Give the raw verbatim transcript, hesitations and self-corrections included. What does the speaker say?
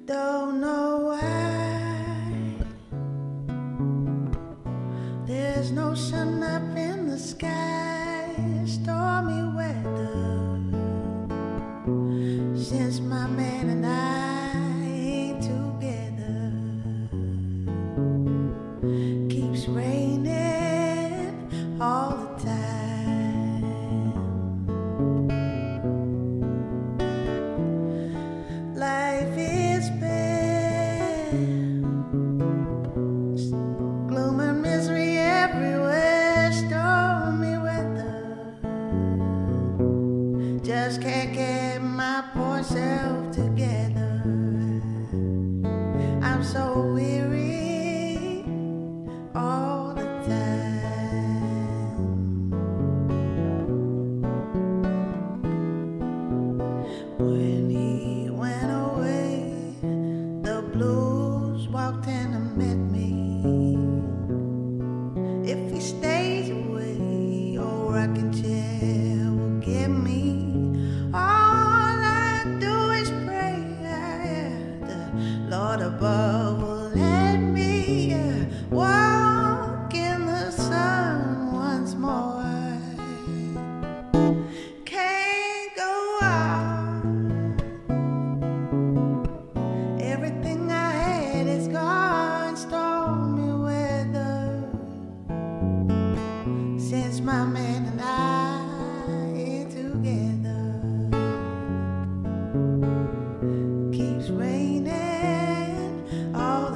Don't know why there's no sun up in the sky. Stormy weather since my man and I ain't together. Keeps raining all the time. Life is bad, gloom and misery everywhere. Stormy weather, just can't get my poor self together. I'm so weary all the time. When he went away, the blues walked in and met me. If he stays away, old rocking chair will get me. All I do is pray, the Lord above will let me walk in the sun once more. Can't go on. Everything I had is gone. Stormy weather since my man and I ain't together. Keeps raining all